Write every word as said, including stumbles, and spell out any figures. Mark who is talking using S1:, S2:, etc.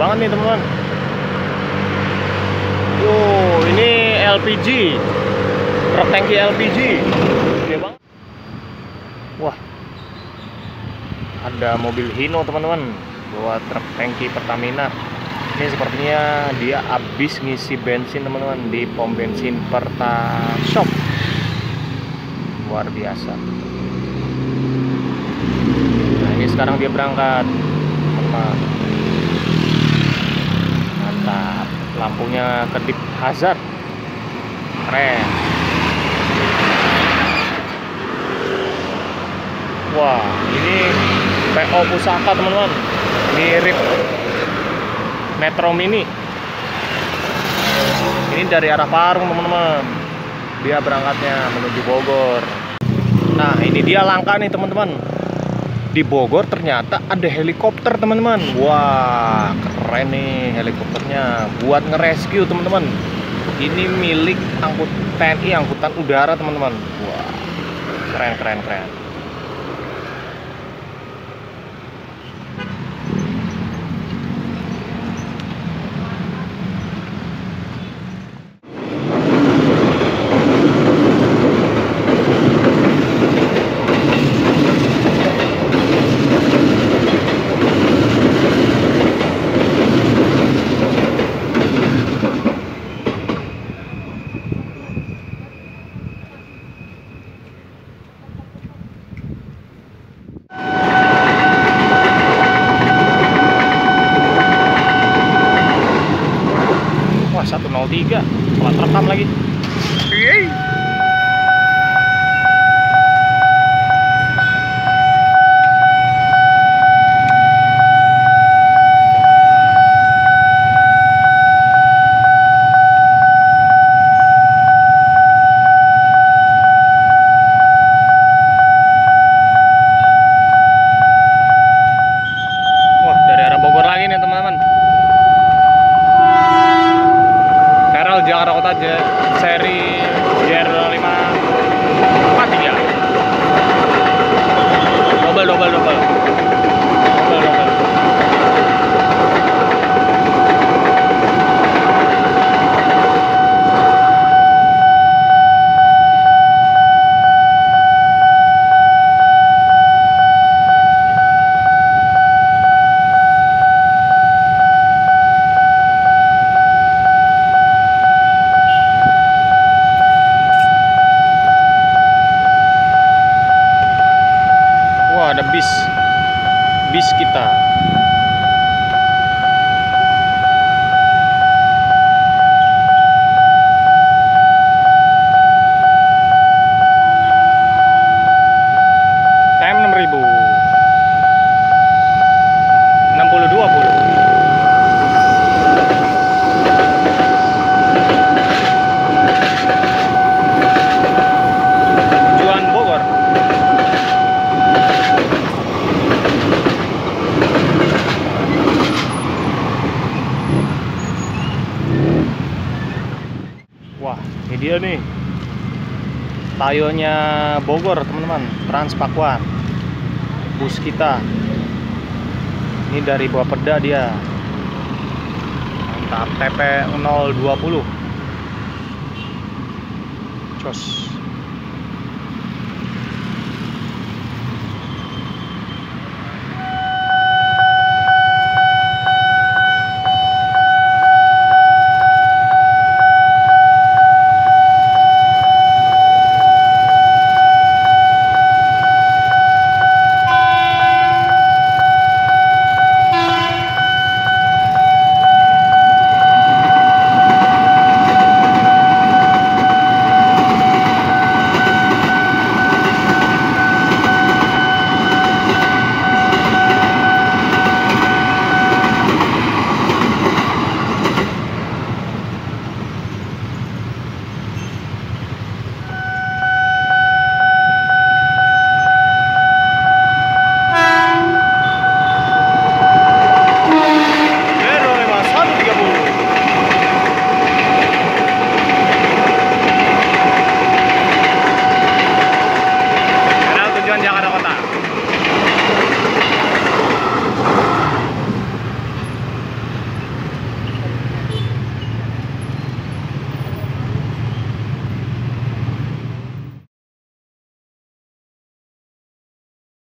S1: banget nih teman-teman. Wow, ini L P G, truk tangki L P G, gede banget. Wah, ada mobil Hino teman-teman, bawa truk tangki Pertamina. Ini sepertinya dia habis ngisi bensin teman-teman di pom bensin Pertashop. Luar biasa. Nah, ini sekarang dia berangkat. Mantap. Lampunya kedip hazard. Keren. Wah, ini P O pusaka teman-teman. Mirip Metro Mini. Ini dari arah Parung teman-teman. Dia berangkatnya menuju Bogor. Nah, ini dia langka nih teman-teman. Di Bogor ternyata ada helikopter teman-teman. Wah, keren nih helikopternya. Buat ngerescue teman-teman. Ini milik angkut T N I, angkutan udara teman-teman. Wah, keren keren keren. satu nol tiga plat rekam lagi. Yeay. Wah, dari arah Bogor lagi nih teman-teman. Jakarta Kota aja, seri J R lima empat tiga. Double double double. Double double. Ada bis bis kita. Time enam ribu enam puluh dua puluh. Tujuan Bogor. Wah, ini dia nih Tayonya Bogor teman-teman, Transpakuan, bus kita. Ini dari Bawapeda dia. Mantap, T P nol dua puluh. Cos.